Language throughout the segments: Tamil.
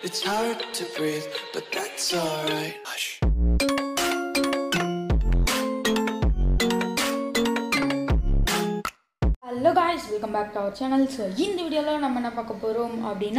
It's hard to breathe, but that's alright. Hush. Hello guys, welcome back to our channel. So இந்த வீடியோல நம்ம என்ன பார்க்க போறோம் அப்படினா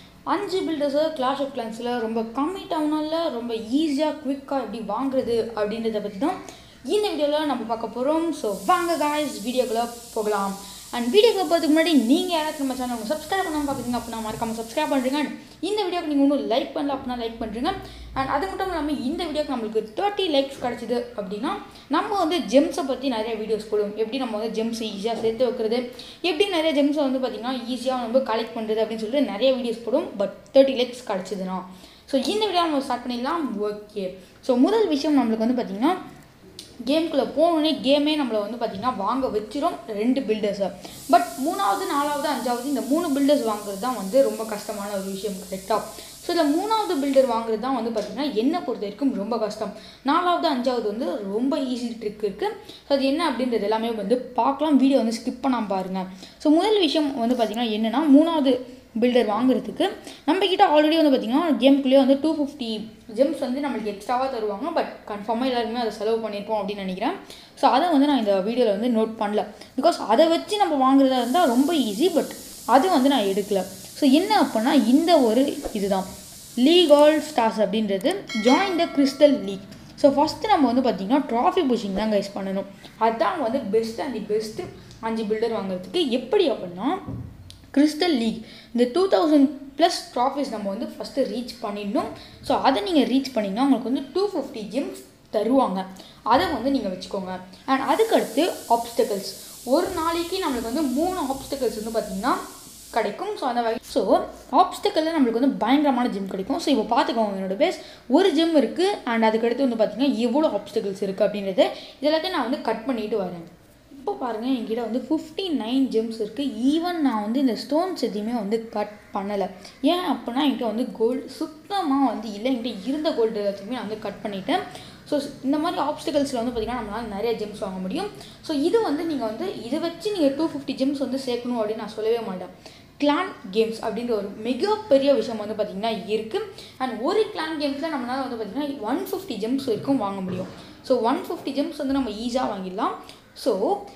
5 பில்டர்ஸ் Clash of Clansல ரொம்ப கம்மி டவுனால ரொம்ப ஈஸியா குயிக்கா எப்படி வாங்குறது அப்படின்றத பத்தி தான் இந்த வீடியோல நம்ம பார்க்க போறோம். So வாங்க guys, வீடியோக்குள்ள போகலாம். And வீடியோக்கு போறதுக்கு முன்னாடி நீங்க யாராவது நம்ம சேனலை சப்ஸ்கிரைப் பண்ணாம பாத்தீங்க அப்படினா மறக்காம சப்ஸ்கிரைப் பண்ணுங்க. இந்த வீடியோக்கு நீங்க இன்னும் லைக் பண்ணல அப்படினா லைக் பண்ணுங்க. And அது மட்டும் இல்லாம இந்த வீடியோக்கு நமக்கு 30 லைக்ஸ் கிடைச்சது அப்படினா நம்ம வந்து ஜெம்ஸ் பத்தி நிறைய வீடியோஸ் போடுவோம். எப்படி நம்ம வந்து ஜெம்ஸ் ஈஸியா சேர்த்து வைக்கிறது, எப்படி நிறைய ஜெம்ஸ் வந்து பாத்தீங்கன்னா ஈஸியா நம்ம கலெக்ட் பண்றது அப்படினு சொல்லிட்டு நிறைய வீடியோஸ் போடுவோம். பட் 30 லைக்ஸ் கிடைச்சதுனா சோ இந்த வீடியோ நம்ம ஸ்டார்ட் பண்ணிடலாம். ஓகே, சோ முதல் விஷயம் நமக்கு வந்து பாத்தீங்கன்னா கேம்குள்ளே போனோடனே கேமே நம்மளை வந்து பார்த்திங்கன்னா வாங்க வச்சிரும் 2 பில்டர்ஸை. பட் 3வது 4வது 5வது இந்த 3 பில்டர்ஸ் வாங்குறது தான் வந்து ரொம்ப கஷ்டமான ஒரு விஷயம் கரெக்டாக. ஸோ இந்த 3வது பில்டர் வாங்குறது தான் வந்து பார்த்திங்கன்னா என்னை பொறுத்த வரைக்கும் ரொம்ப கஷ்டம். 4வது 5வது வந்து ரொம்ப ஈஸி ட்ரிக் இருக்குது. ஸோ அது என்ன அப்படின்றது எல்லாமே வந்து பார்க்கலாம். வீடியோ வந்து ஸ்கிப் பண்ணாமல் பாருங்கள். ஸோ முதல் விஷயம் வந்து பார்த்திங்கன்னா என்னென்னா 3வது பில்டர் வாங்குறதுக்கு நம்மக்கிட்ட ஆல்ரெடி வந்து பார்த்திங்கன்னா கேமுக்குள்ளேயே வந்து 250 ஜெம்ஸ் வந்து நம்மளுக்கு எக்ஸ்ட்ராவாக தருவாங்க. பட் கன்ஃபார்மாக எல்லாருமே அதை செலவு பண்ணியிருப்போம் அப்படின்னு நினைக்கிறேன். ஸோ அதை வந்து நான் இந்த வீடியோவில் வந்து நோட் பண்ணல. பிகாஸ் அதை வச்சு நம்ம வாங்குறதா இருந்தால் ரொம்ப ஈஸி. பட் அது வந்து நான் எடுக்கலை. ஸோ என்ன அப்படின்னா இந்த ஒரு இதுதான் லீக் ஆல் ஸ்டார்ஸ் அப்படின்றது join the crystal league. So first நம்ம வந்து பார்த்திங்கன்னா ட்ராஃபி புஷிங் தான் கைஸ் பண்ணணும். அதுதான் வந்து பெஸ்ட்டு 5 பில்டர் வாங்குறதுக்கு. எப்படி அப்படின்னா கிறிஸ்டல் லீக் இந்த 2000+ ட்ராஃபிஸ் நம்ம வந்து ஃபஸ்ட்டு ரீச் பண்ணிடணும். ஸோ அதை நீங்கள் ரீச் பண்ணிங்கன்னா உங்களுக்கு வந்து 250 ஜெம்ஸ் தருவாங்க. அதை வந்து நீங்கள் வச்சுக்கோங்க. அண்ட் அதுக்கடுத்து ஆப்ஸ்டக்கிள்ஸ் ஒரு நாளைக்கு நம்மளுக்கு வந்து 3 ஆப்ஸ்டக்கிள்ஸ் வந்து பார்த்திங்கன்னா கிடைக்கும். ஸோ அந்த வகை ஆப்ஸ்டக்கிளில் நம்மளுக்கு வந்து பயங்கரமான ஜெம் கிடைக்கும். ஸோ இப்போ பார்த்துக்கோங்க, என்னோட பேஸ் ஒரு ஜெம் இருக்குது. அண்ட் அதுக்கடுத்து வந்து பார்த்திங்கன்னா எவ்வளோ ஆப்ஸ்டக்கிள்ஸ் இருக்குது அப்படின்றது இதெல்லாத்தையும் நான் வந்து கட் பண்ணிட்டு வரேன். இப்போ பாருங்கள், என்கிட்ட வந்து 59 ஜெம்ஸ் இருக்குது. ஈவன் நான் வந்து இந்த ஸ்டோன்ஸ் எதையுமே வந்து கட் பண்ணலை. ஏன் அப்படின்னா என்கிட்ட வந்து கோல்டு சுத்தமாக வந்து இல்லை. என்கிட்ட இருந்த கோல்டு எல்லாத்தையுமே நான் வந்து கட் பண்ணிவிட்டேன். ஸோ இந்த மாதிரி ஆப்ஸ்டிகல்ஸில் வந்து பார்த்திங்கன்னா நம்மளால் நிறைய ஜெம்ஸ் வாங்க முடியும். ஸோ இது வந்து நீங்கள் வந்து இதை வச்சு நீங்கள் 250 ஜெம்ஸ் வந்து சேர்க்கணும் அப்படின்னு நான் சொல்லவே மாட்டேன். கிளான் கேம்ஸ் அப்படின்ற ஒரு மிகப்பெரிய விஷயம் வந்து பார்த்திங்கன்னா இருக்குது. அண்ட் ஒரு கிளான் கேம்ஸில் நம்மளால் வந்து பார்த்திங்கன்னா 150 ஜெம்ஸ் வரைக்கும் வாங்க முடியும். ஸோ 150 ஜெம்ஸ் வந்து நம்ம ஈஸியாக வாங்கிடலாம். ஸோ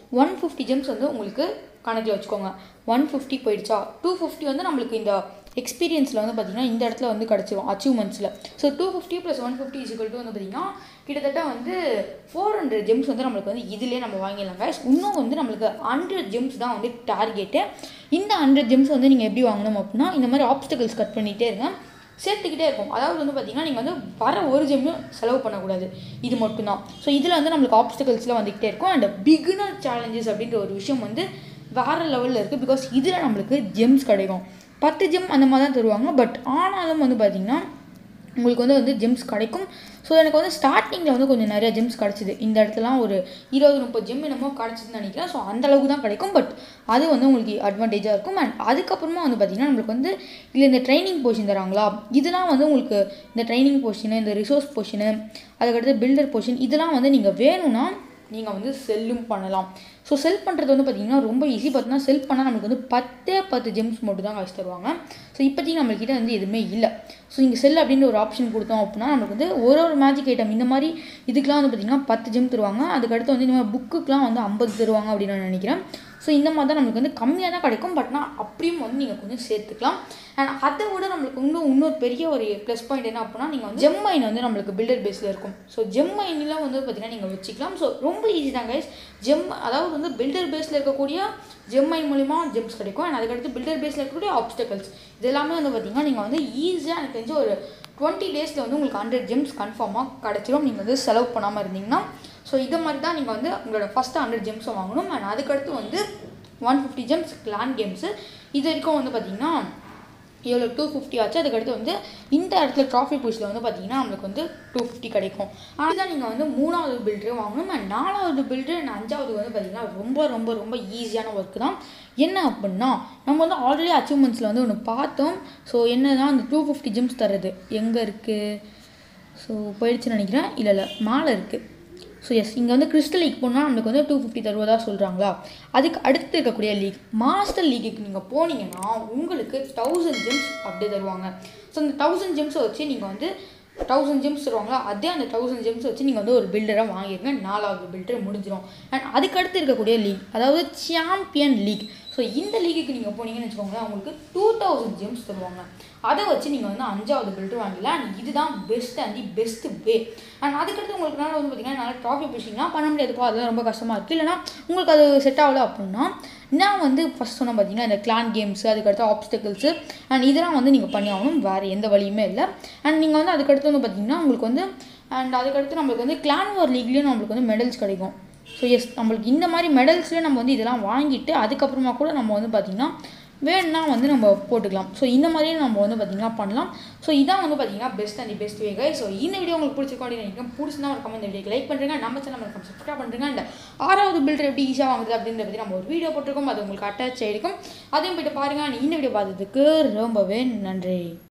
150 ஜெம்ஸ் வந்து உங்களுக்கு கணக்கில் வச்சுக்கோங்க. 150 போயிடுச்சா, 250 வந்து நம்மளுக்கு இந்த எக்ஸ்பீரியன்ஸில் வந்து பார்த்திங்கன்னா இந்த இடத்துல வந்து கிடச்சிரும் அச்சீவ்மெண்ட்ஸில். ஸோ 250 + 150 = வந்து பார்த்திங்கன்னா கிட்டத்தட்ட வந்து 400 ஜெம்ஸ் வந்து நம்மளுக்கு வந்து இதிலே நம்ம வாங்கிடலாம் கைஸ். இன்னும் வந்து நம்மளுக்கு 100 ஜெம்ஸ் தான் வந்து டார்கெட்டு. இந்த 100 ஜெம்ஸ் வந்து நீங்கள் எப்படி வாங்கணும் அப்படின்னா இந்த மாதிரி ஆப்ஸ்டக்கிள்ஸ் கட் பண்ணிகிட்டே இருங்க, சேர்த்துக்கிட்டே இருக்கும். அதாவது வந்து பார்த்திங்கன்னா நீங்கள் வந்து வர ஒரு ஜெம்மும் செலவு பண்ணக்கூடாது, இது மட்டும்தான். ஸோ இதில் வந்து நம்மளுக்கு ஆப்ஸ்டக்கிள்ஸ்லாம் வந்துக்கிட்டே இருக்கும். அண்ட் பிகினர் சேலஞ்சஸ் அப்படின்ற ஒரு விஷயம் வந்து வேறு லெவலில் இருக்குது. பிகாஸ் இதில் நம்மளுக்கு ஜெம்ஸ் கிடைக்கும். 10 ஜெம் அந்த மாதிரி தான் தருவாங்க. பட் ஆனாலும் வந்து பார்த்திங்கன்னா உங்களுக்கு வந்து ஜெம்ஸ் கிடைக்கும். ஸோ எனக்கு வந்து ஸ்டார்டிங்கில் வந்து கொஞ்சம் நிறையா ஜெம்ஸ் கிடச்சிது. இந்த இடத்துலாம் ஒரு 20-30 ஜெம் என்னமோ கிடச்சிதுன்னு நினைக்கிறேன். ஸோ அந்தளவுக்கு தான் கிடைக்கும். பட் அது வந்து உங்களுக்கு அட்வான்டேஜாக இருக்கும். அண்ட் அதுக்கப்புறமா வந்து பார்த்திங்கன்னா நம்மளுக்கு வந்து இல்லை இந்த ட்ரைனிங் போர்ஷன் தராங்களா, இதெல்லாம் வந்து உங்களுக்கு இந்த ட்ரைனிங் போர்ஷனு, இந்த ரிசோர்ஸ் போர்ஷனு, அதுக்கடுத்து பில்டர் போர்ஷன், இதெல்லாம் வந்து நீங்கள் வேணும்னா நீங்கள் வந்து செல்லும் பண்ணலாம். ஸோ செல் பண்ணுறது வந்து பார்த்திங்கன்னா ரொம்ப ஈஸி. பார்த்தீங்கன்னா செல் பண்ணால் நம்மளுக்கு வந்து 10 ஜெம்ஸ் மட்டும் தான் காசு தருவாங்க. ஸோ இப்போதைக்கு நம்மள்கிட்ட வந்து எதுவுமே இல்லை. ஸோ நீங்கள் செல் அப்படின்ற ஒரு ஆப்ஷன் கொடுத்தோம் அப்படின்னா நம்மளுக்கு வந்து ஒரு மேஜிக் ஐட்டம் இந்த மாதிரி இதுக்கெலாம் வந்து பார்த்திங்கன்னா 10 ஜெம் தருவாங்க. அதுக்கடுத்து வந்து இந்த மாதிரி புக்குக்கெலாம் வந்து 50 தருவாங்க அப்படின்னு நான் நினைக்கிறேன். ஸோ இந்த மாதிரி தான் நம்மளுக்கு வந்து கம்மியாக தான் கிடைக்கும். பட் நான் அப்படியும் வந்து நீங்கள் கொஞ்சம் சேர்த்துக்கலாம். அண்ட் அதை விட நம்மளுக்கு இன்னொரு பெரிய ஒரு ப்ளஸ் பாயிண்ட் என்ன அப்படின்னா நீங்கள் வந்து ஜெம் மைன் வந்து நம்மளுக்கு பில்டர் பேஸில் இருக்கும். ஸோ ஜெம் மைன்லாம் வந்து பார்த்திங்கன்னா நீங்கள் வச்சுக்கலாம். ஸோ ரொம்ப ஈஸி தான் கைஸ். அதாவது வந்து பில்டர் பேஸில் இருக்கக்கூடிய ஜெம் மைன் மூலிமா ஜெம்ஸ் கிடைக்கும். அண்ட் அதுக்கடுத்து பில்டர் பேஸில் இருக்கக்கூடிய ஆப்ஸ்டக்கிள்ஸ் இது எல்லாமே வந்து பார்த்திங்கன்னா நீங்கள் வந்து ஈஸியாக எனக்கு தெரிஞ்சு ஒரு 20 டேஸில் வந்து உங்களுக்கு 100 ஜெம்ஸ் கன்ஃபார்மாக கிடச்சிரும். நீங்கள் வந்து செலவு பண்ணாமல் இருந்தீங்கன்னா. ஸோ இது மாதிரி தான் நீங்கள் வந்து உங்களோட ஃபஸ்ட்டு 100 ஜெம்ஸை வாங்கணும். அண்ட் அதுக்கடுத்து வந்து 150 ஜெம்ஸ் கிளான் கேம்ஸு இது வரைக்கும் வந்து பார்த்திங்கன்னா எவ்வளோ 250 ஆச்சு. அதுக்கடுத்து வந்து இந்த இடத்துல ட்ராஃபி புஷில் வந்து பார்த்திங்கன்னா நம்மளுக்கு வந்து 250 கிடைக்கும். அதுதான் நீங்கள் வந்து 3வது பில்டரே வாங்கணும். அண்ட் 4வது பில்டர் அண்ட் 5வது வந்து பார்த்திங்கன்னா ரொம்ப ரொம்ப ரொம்ப ஈஸியான ஒர்க்கு தான். என்ன அப்படின்னா நம்ம வந்து ஆல்ரெடி அச்சீவ்மெண்ட்ஸில் வந்து ஒன்று பார்த்தோம். ஸோ என்னதான் அந்த 250 ஜெம்ஸ் தர்றது எங்கே இருக்குது, ஸோ போயிடுச்சுன்னு நினைக்கிறேன். இல்லை மேலே இருக்குது. ஸோ எஸ் இங்கே வந்து கிறிஸ்டல் லீக் போனால் நம்மளுக்கு வந்து 250 தருவதா சொல்கிறாங்களா. அதுக்கு அடுத்து இருக்கக்கூடிய லீக் மாஸ்டர் லீக்குக்கு நீங்கள் போனீங்கன்னா உங்களுக்கு 1000 ஜெம்ஸ் அப்படியே தருவாங்க. ஸோ அந்த 1000 ஜெம்ஸை வச்சு நீங்கள் வந்து 1000 ஜெம்ஸ் தருவாங்களா, அதே அந்த 1000 ஜெம்ஸ் வச்சு நீங்கள் வந்து ஒரு பில்டராக வாங்கிருங்க. 4வது பில்டர் முடிஞ்சிடும். அண்ட் அதுக்கடுத்து இருக்கக்கூடிய லீக் அதாவது சாம்பியன் லீக். ஸோ இந்த லீக்குக்கு நீங்கள் போனீங்கன்னு வச்சுக்கோங்களேன், உங்களுக்கு 2000 ஜெம்ஸ் தருவாங்க. அதை வச்சு நீங்கள் வந்து 5வது பில்டர் வாங்கிடலாம். அண்ட் இதுதான் best and the best way. And அதுக்கடுத்து உங்களுக்கு வந்து பார்த்தீங்கன்னா நல்லா ட்ராஃபி பிடிச்சிங்கன்னா பண்ண முடியாதுப்பா, அதெல்லாம் ரொம்ப கஷ்டமாக இருக்குது, இல்லைனா உங்களுக்கு அது செட் ஆகலை அப்படின்னா நான் வந்து ஃபஸ்ட் சொன்ன பார்த்தீங்கன்னா இந்த கிளான் கேம்ஸு, அதுக்கடுத்து ஆப்ஸ்டக்கிள்ஸு அண்ட் இதெல்லாம் வந்து நீங்கள் பண்ணி ஆகணும். வேறு எந்த வழியுமே இல்லை. அண்ட் நீங்கள் வந்து அதுக்கடுத்து வந்து பார்த்தீங்கன்னா உங்களுக்கு வந்து அண்ட் அதுக்கடுத்து நம்மளுக்கு வந்து கிளான் வார் லீக்லேயும் நம்மளுக்கு வந்து மெடல்ஸ் கிடைக்கும். ஸோ எஸ் நம்மளுக்கு இந்த மாதிரி மெடல்ஸ்லேயே நம்ம வந்து இதெல்லாம் வாங்கிட்டு அதுக்கப்புறமா கூட நம்ம வந்து பார்த்திங்கன்னா வேணுன்னா வந்து நம்ம போட்டுக்கலாம். ஸோ இந்த மாதிரியே நம்ம வந்து பார்த்திங்கன்னா பண்ணலாம். ஸோ இதான் வந்து பார்த்திங்கன்னா best and best way guys. So இந்த வீடியோ உங்களுக்கு பிடிச்சிருக்கோம் அப்படின்னு நினைக்கிறேன். பிடிச்சிருந்தா ஒரு கமெண்ட் இந்த வீடியோக்கு லைக் பண்ணுறேங்க, நம்ம சேனல் மறக்காம சப்ஸ்கிரைப் பண்ணுறேங்க. அண்ட் 6வது பில்டர் எப்படி ஈஸியாக வாங்குறது அப்படின்றத பற்றி நம்ம ஒரு வீடியோ போட்டிருக்கோம், அது உங்களுக்கு அட்டாச் ஆகிருக்கும், அதையும் போய்ட்டு பாருங்கள். இந்த வீடியோ பார்த்ததுக்கு ரொம்பவே நன்றி.